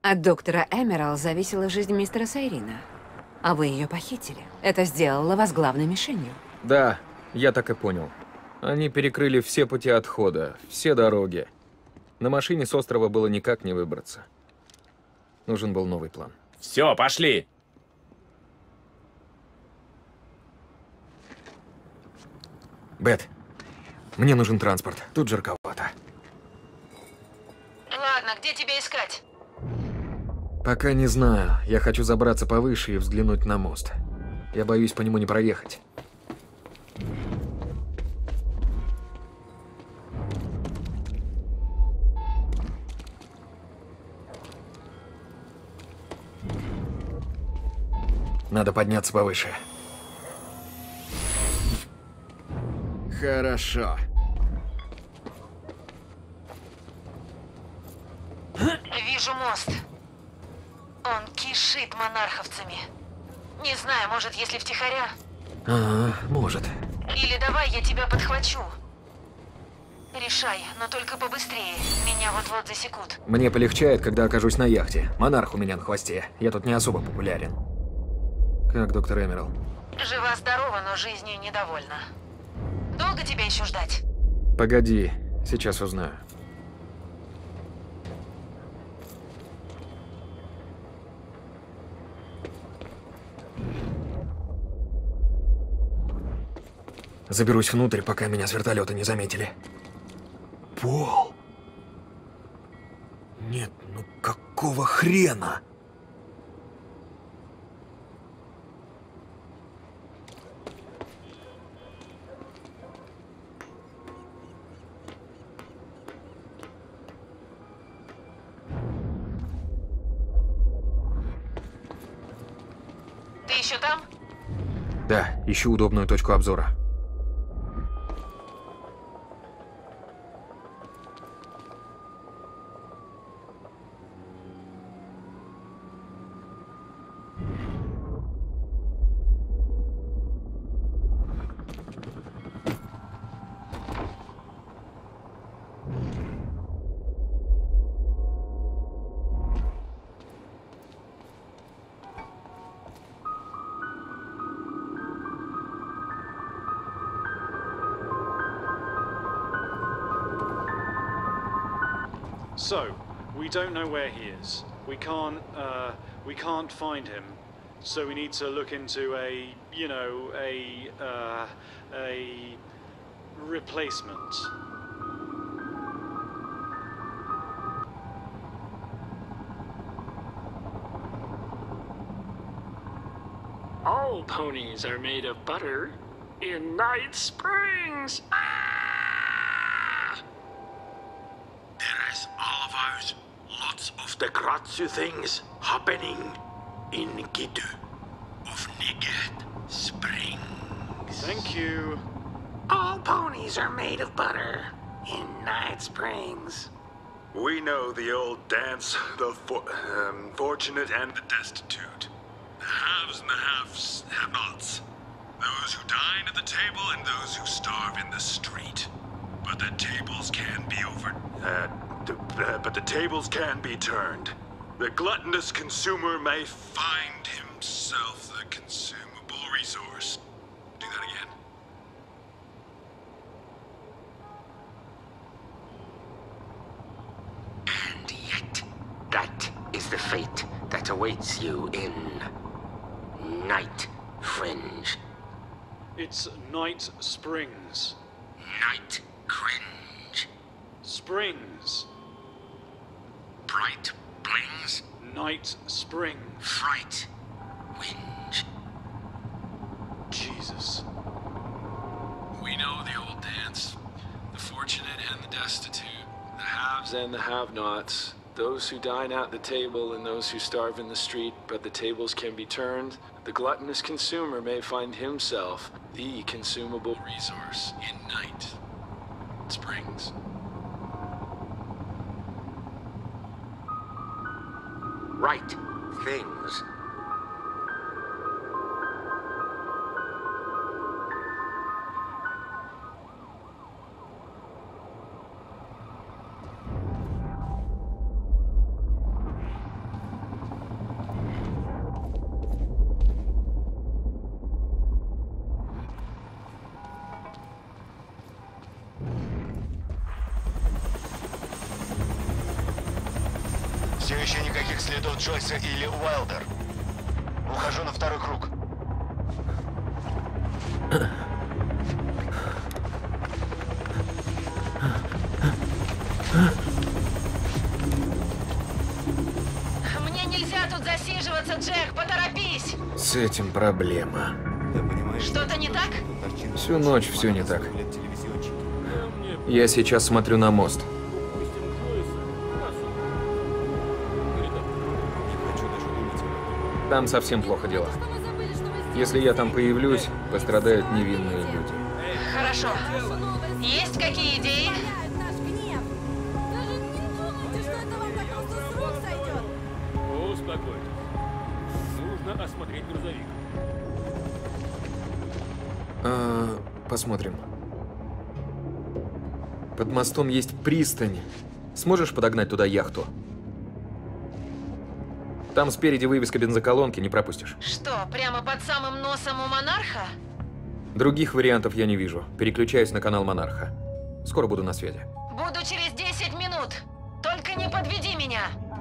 От доктора Эмерал зависела жизнь мистера Сайрина. А вы ее похитили. Это сделало вас главной мишенью. Да, я так и понял. Они перекрыли все пути отхода, все дороги. На машине с острова было никак не выбраться. Нужен был новый план. Все, пошли! Бет, мне нужен транспорт. Тут жарковато. Ладно, где тебя искать? Пока не знаю. Я хочу забраться повыше и взглянуть на мост. Я боюсь по нему не проехать. Надо подняться повыше. Хорошо. Вижу мост. Он кишит монарховцами. Не знаю, может, если втихаря. Ага, может. Или давай я тебя подхвачу. Решай, но только побыстрее. Меня вот-вот засекут. Мне полегчает, когда окажусь на яхте. Монарх у меня на хвосте. Я тут не особо популярен. Как доктор Эмерал? Жива-здорова, но жизнью недовольна. Долго тебя еще ждать? Погоди, сейчас узнаю. Заберусь внутрь, пока меня с вертолета не заметили. Пол! Нет, ну какого хрена? Ты еще там? Да, ищу удобную точку обзора. So, we don't know where he is. We can't find him. So we need to look into a replacement. All ponies are made of butter in Night Springs. Ah! There is all of ours. Lots of the Kratzu things happening in Gitu of Night Springs. Thank you. All ponies are made of butter in Night Springs. We know the old dance, the fortunate and the destitute. The haves and the have-nots. Those who dine at the table and those who starve in the street. But the tables can be but the tables can be turned. The gluttonous consumer may find himself the consumable resource. Do that again. And yet, that is the fate that awaits you in Night Fringe. It's Night Springs. Night Cringe. Springs. Bright Blings. Night Spring. Fright. Winge. Jesus. We know the old dance. The fortunate and the destitute. The haves and the have-nots. Those who dine at the table and those who starve in the street, but the tables can be turned. The gluttonous consumer may find himself the consumable resource in Night Springs. Right things. Все еще никаких следов Джойса или Уайлдер. Ухожу на второй круг. Мне нельзя тут засиживаться, Джек, поторопись! С этим проблема. Что-то не так? Всю ночь все не так. Я сейчас смотрю на мост. Там совсем плохо дела. Если я там появлюсь, пострадают невинные люди. Хорошо. Есть какие идеи? Успокойтесь. Нужно осмотреть грузовик. Посмотрим. Под мостом есть пристань. Сможешь подогнать туда яхту? Там спереди вывеска бензоколонки, не пропустишь. Что, прямо под самым носом у монарха? Других вариантов я не вижу. Переключаюсь на канал Монарха. Скоро буду на связи. Буду через 10 минут. Только не подведи меня.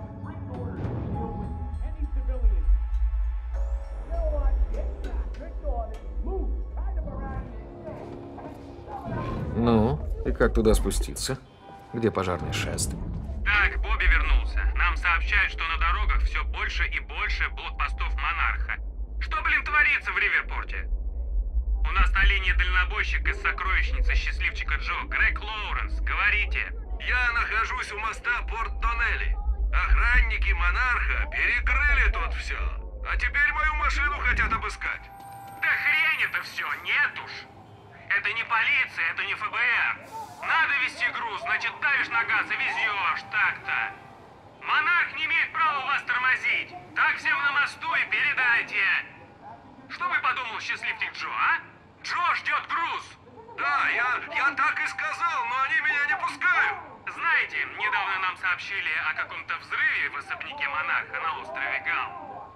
Ну, и как туда спуститься? Где пожарный шест? Так, Бобби вернулся. Нам сообщают, что на дорогах все больше и больше блокпостов Монарха. Что, блин, творится в Риверпорте? У нас на линии дальнобойщик из сокровищницы счастливчика Джо, Грег Лоуренс. Говорите. Я нахожусь у моста Порт-Доннелли. Охранники Монарха перекрыли тут все. А теперь мою машину хотят обыскать. Да хрень это все, нет уж. Это не полиция, это не ФБР. Надо везти груз, значит давишь на газ и везешь, так-то. Монарх не имеет права вас тормозить. Так всем на мосту и передайте. Что бы подумал счастливчик Джо, а? Джо ждет груз. Да, я так и сказал, но они меня не пускают. Знаете, недавно нам сообщили о каком-то взрыве в особняке Монарха на острове Гал.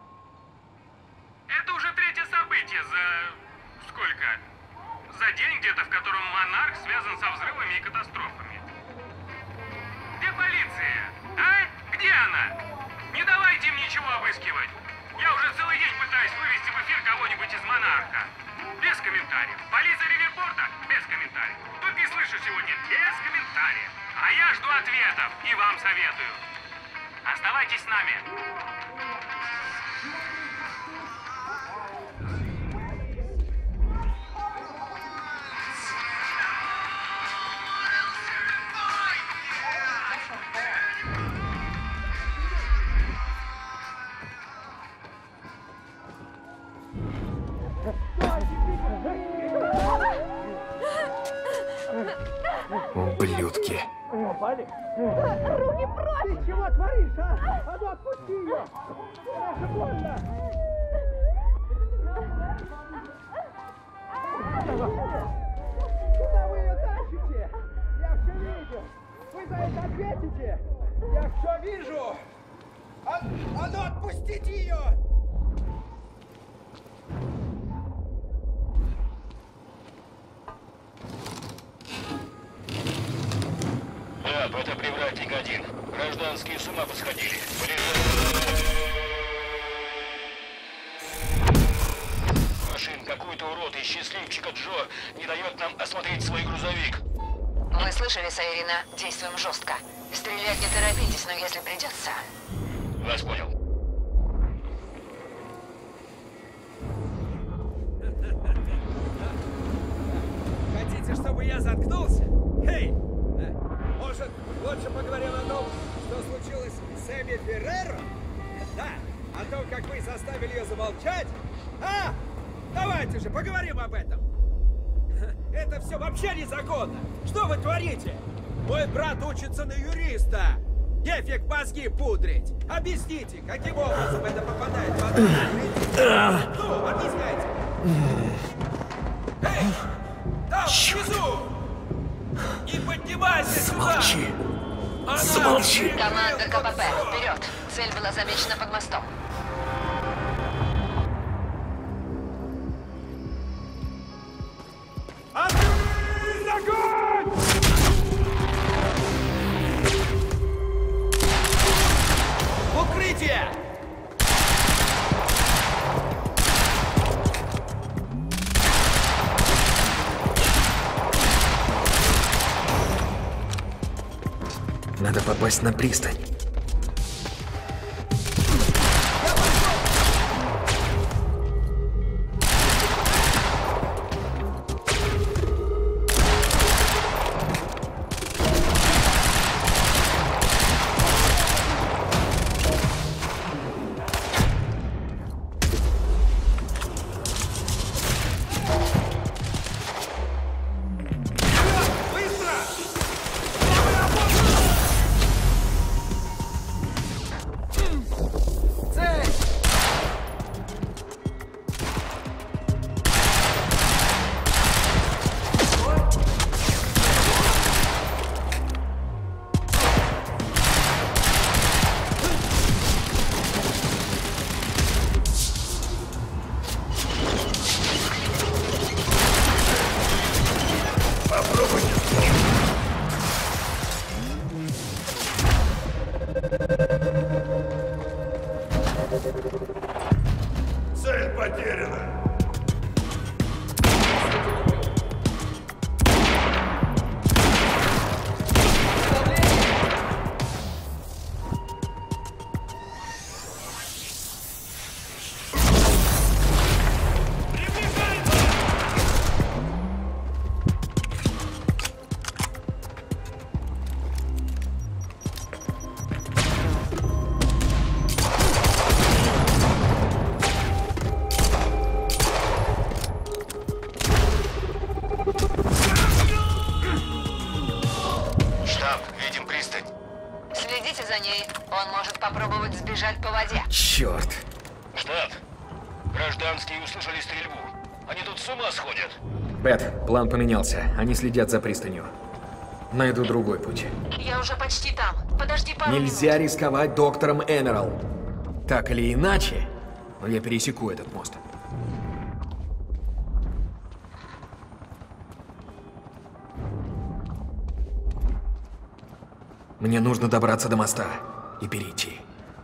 Это уже третье событие за... сколько? За день где-то, в котором Монарх связан со взрывами и катастрофами. Где полиция? А? Где она? Не давайте им ничего обыскивать. Я уже целый день пытаюсь вывести в эфир кого-нибудь из Монарха. Без комментариев. Полиция Риверпорта? Без комментариев. Тут не слышу сегодня. Без комментариев. А я жду ответов. И вам советую. Оставайтесь с нами. Ублюдки. Руки прочь! Ты чего творишь, а? А ну отпусти ее! Это больно! Куда вы ее тащите? Я все видел! Вы за это ответите! Я все вижу! А ну отпустите ее! Да, это привратник один. Гражданские с ума посходили. Машин, какой-то урод из счастливчика Джо не дает нам осмотреть свой грузовик. Вы слышали, Сайрина? Действуем жестко. Стрелять не торопитесь, но если придется... Вас понял. Хотите, чтобы я заткнулся? Эй! Может, лучше поговорим о том, что случилось с Эми Ферреро? Да, о том, как вы заставили ее замолчать? А? Давайте же поговорим об этом. Это все вообще незаконно. Что вы творите? Мой брат учится на юриста. Нефиг мозги пудрить. Объясните, каким образом это попадает в одну? Ну, объясняйте. Эй! Там, внизу! Не поднимайся сюда! Замолчи! Команда КПП, вперед! Цель была замечена под мостом. Надо попасть на пристань. Цель потеряна. Следите за ней. Он может попробовать сбежать по воде. Черт. Штаб, гражданские услышали стрельбу. Они тут с ума сходят. Бет, план поменялся. Они следят за пристанью. Найду другой путь. Я уже почти там. Подожди пару минут. Нельзя рисковать доктором Эмерал. Так или иначе, но я пересеку этот мост. Мне нужно добраться до моста и перейти.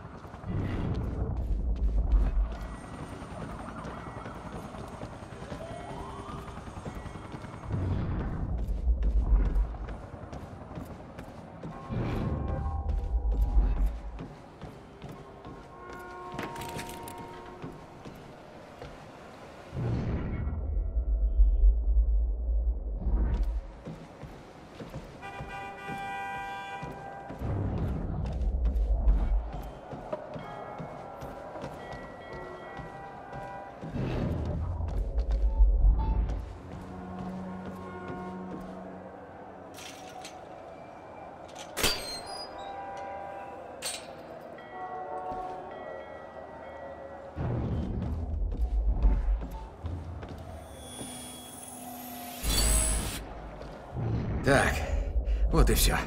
Так, вот и все.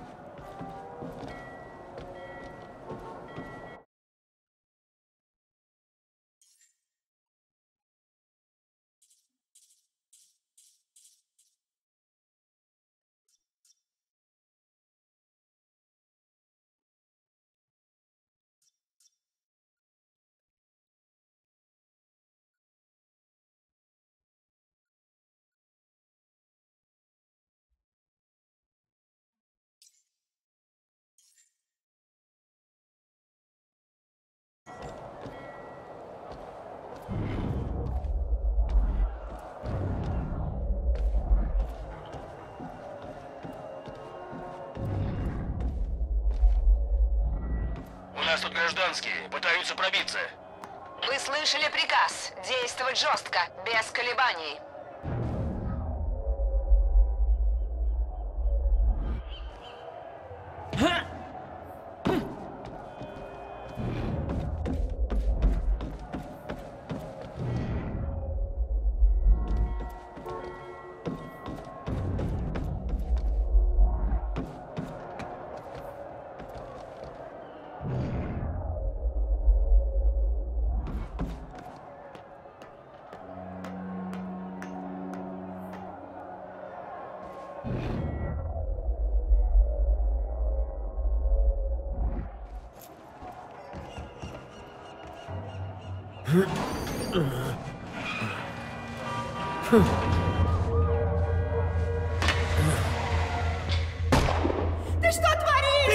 У нас тут гражданские, пытаются пробиться. Вы слышали приказ? Действовать жестко, без колебаний. Ты что творишь?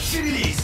Шевелись!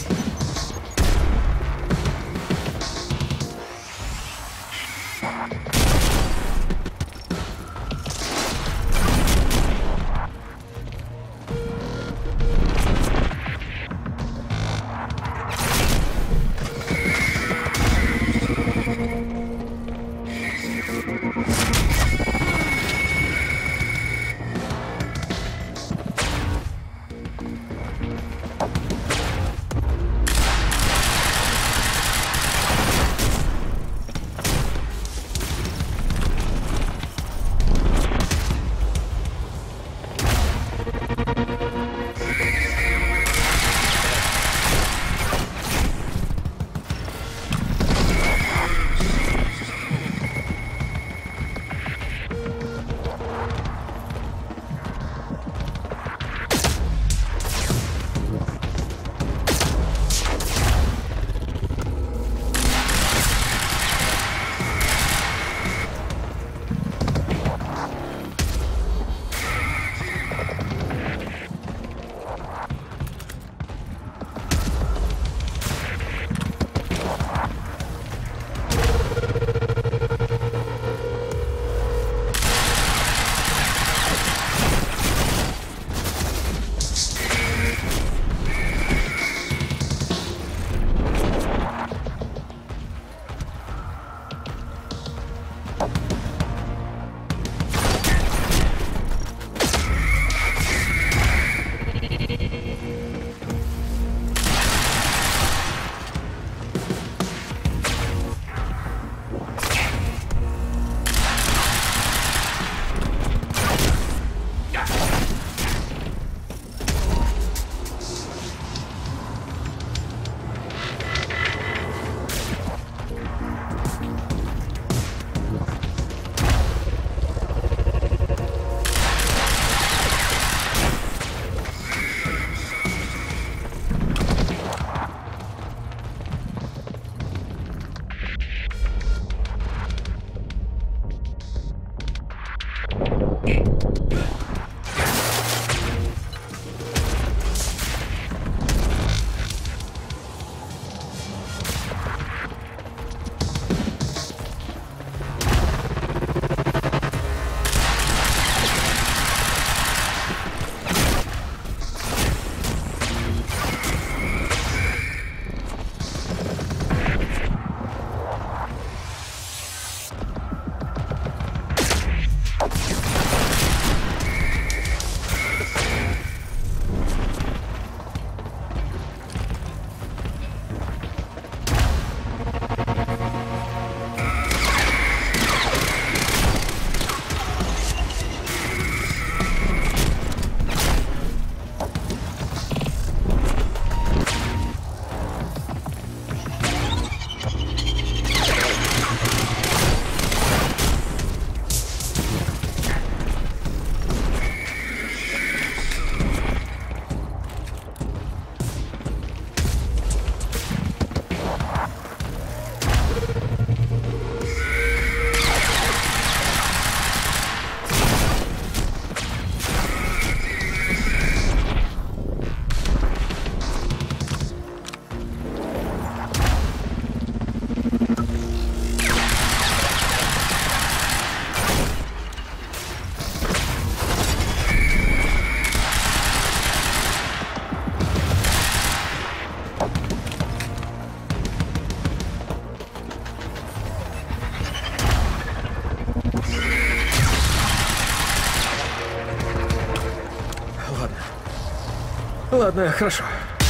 Ладно, хорошо.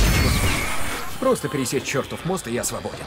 Просто пересечь чертов мост, и я свободен.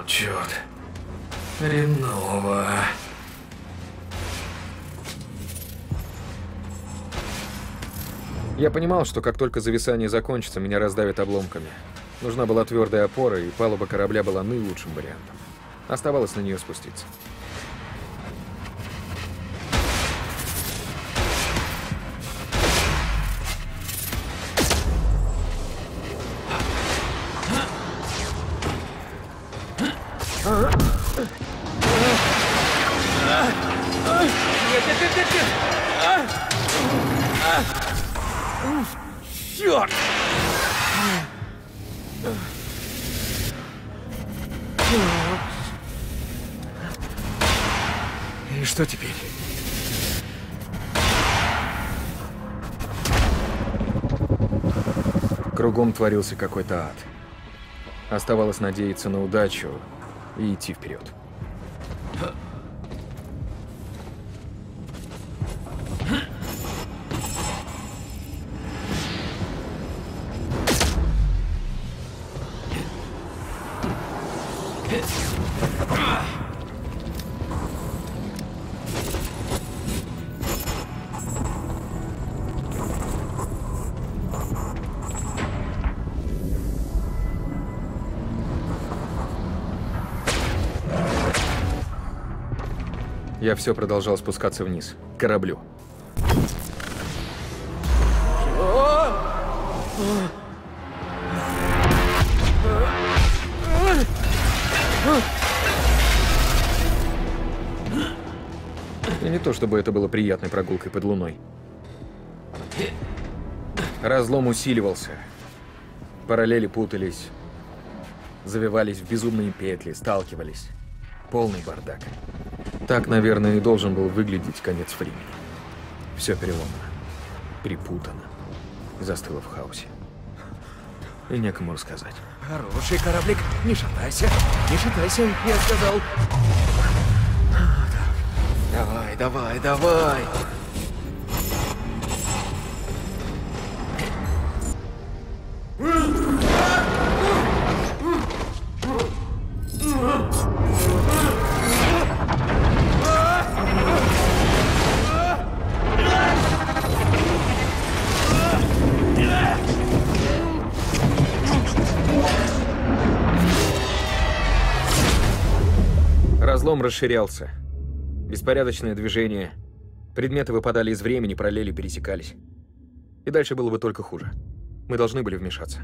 Черт. Хреново. Я понимал, что как только зависание закончится, меня раздавит обломками. Нужна была твердая опора, и палуба корабля была наилучшим вариантом. Оставалось на нее спуститься. Черт! И что теперь? Кругом творился какой-то ад. Оставалось надеяться на удачу и идти вперед. Я все продолжал спускаться вниз, к кораблю. И не то, чтобы это было приятной прогулкой под луной. Разлом усиливался. Параллели путались, завивались в безумные петли, сталкивались. Полный бардак. Так, наверное, и должен был выглядеть конец времени. Все переломано, припутано, застыло в хаосе. И некому рассказать. Хороший кораблик, не шатайся, я сказал. Давай, давай, давай. Разлом расширялся. Беспорядочное движение. Предметы выпадали из времени, параллели пересекались. И дальше было бы только хуже. Мы должны были вмешаться.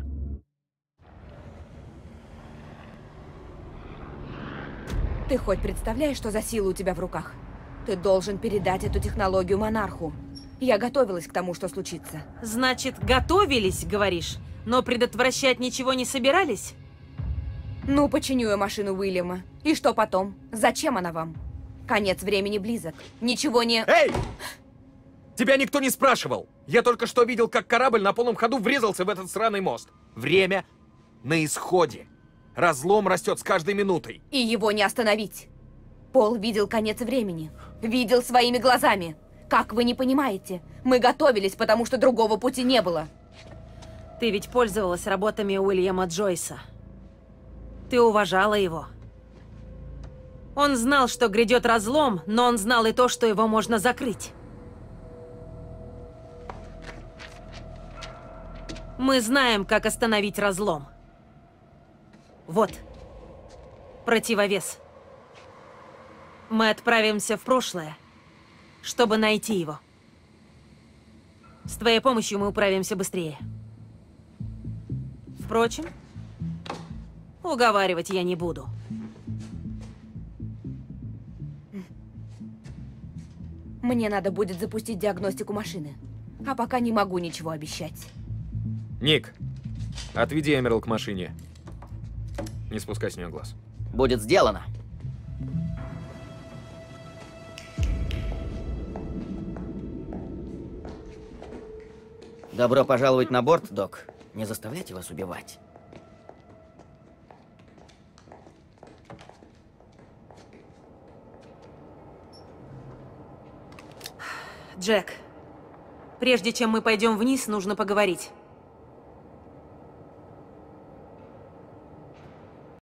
Ты хоть представляешь, что за сила у тебя в руках? Ты должен передать эту технологию монарху. Я готовилась к тому, что случится. Значит, готовились, говоришь, но предотвращать ничего не собирались? Ну, починю я машину Уильяма. И что потом? Зачем она вам? Конец времени близок. Ничего не... Эй! Тебя никто не спрашивал. Я только что видел, как корабль на полном ходу врезался в этот сраный мост. Время на исходе. Разлом растет с каждой минутой. И его не остановить. Пол видел конец времени. Видел своими глазами. Как вы не понимаете? Мы готовились, потому что другого пути не было. Ты ведь пользовалась работами Уильяма Джойса. Ты уважала его. Он знал, что грядет разлом, но он знал и то, что его можно закрыть. Мы знаем, как остановить разлом. Вот. Противовес. Мы отправимся в прошлое, чтобы найти его. С твоей помощью мы управимся быстрее. Впрочем, уговаривать я не буду. Мне надо будет запустить диагностику машины. А пока не могу ничего обещать. Ник, отведи Эмерл к машине. Не спускай с нее глаз. Будет сделано. Добро пожаловать на борт, док. Не заставляйте вас убивать. Джек, прежде чем мы пойдем вниз, нужно поговорить.